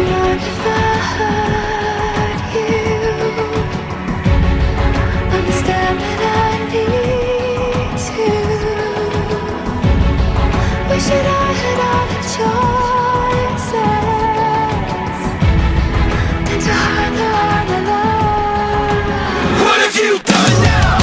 mind if I hurt you? Understand that I need to. Wish that I had all the choices than to hide the one I love. What have you done now?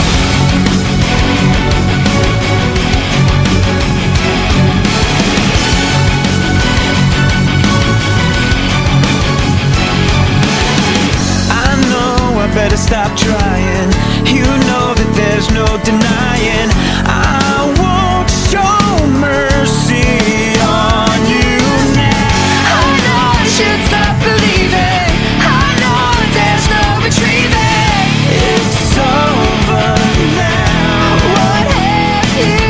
Better stop trying. You know that there's no denying I won't show mercy on you now. I know I should stop believing. I know there's no retrieving. It's over now. What have you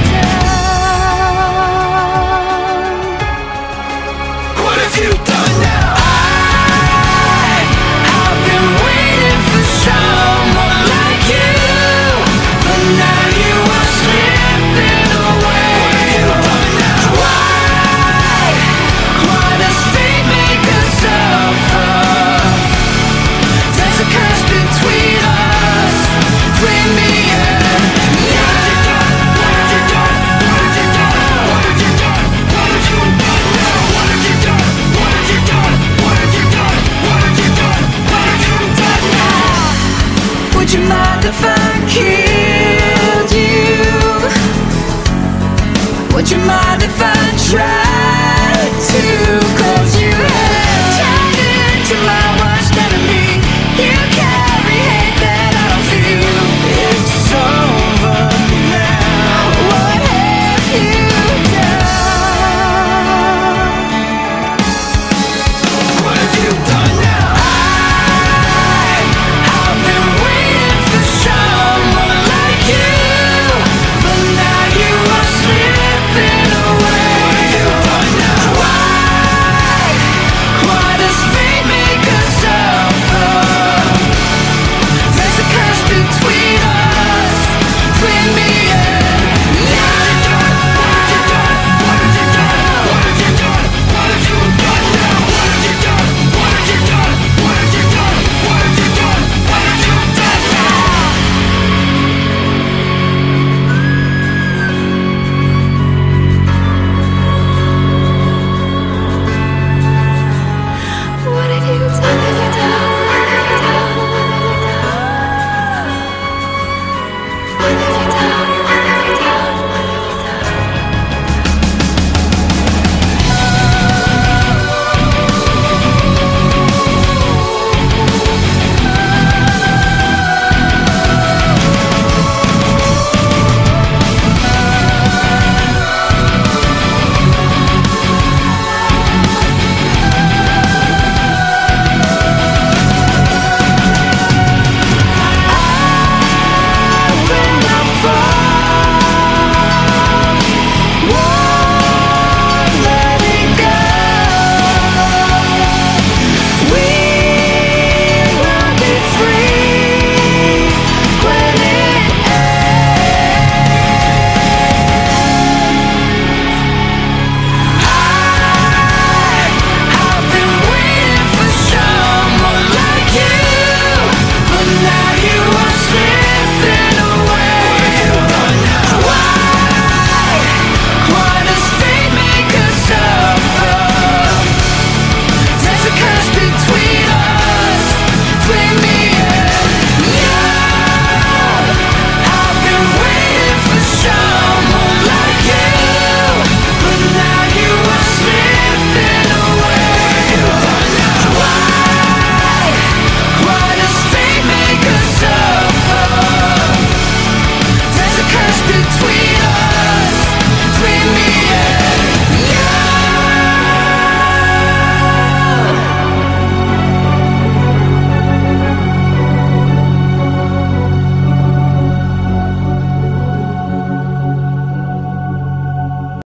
done? What have you done now? Would you mind if I killed you? Would you mind